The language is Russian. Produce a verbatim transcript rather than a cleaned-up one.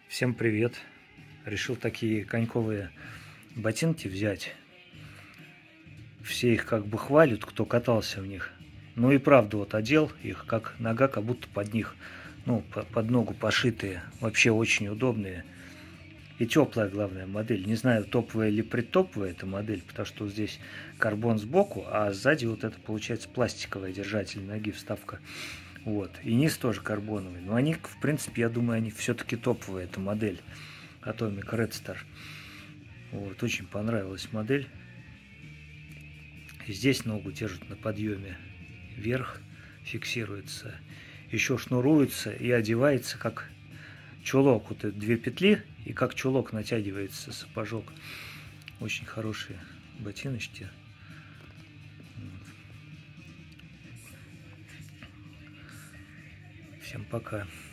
Всем привет! Решил такие коньковые ботинки взять. Все их как бы хвалят, кто катался в них. Ну и правда, вот одел их, как нога, как будто под них, ну, под ногу пошитые. Вообще очень удобные. И теплая, главная, модель. Не знаю, топовая или предтоповая эта модель, потому что здесь карбон сбоку, а сзади вот это получается пластиковая держатель ноги, вставка. Вот. И низ тоже карбоновый. Но они, в принципе, я думаю, они все-таки топовые, эта модель. Atomic Red Star. Вот. Очень понравилась модель. И здесь ногу держит на подъеме вверх, фиксируется. Еще шнуруется и одевается как чулок. Вот это две петли, и как чулок натягивается сапожок. Очень хорошие ботиночки. Всем пока.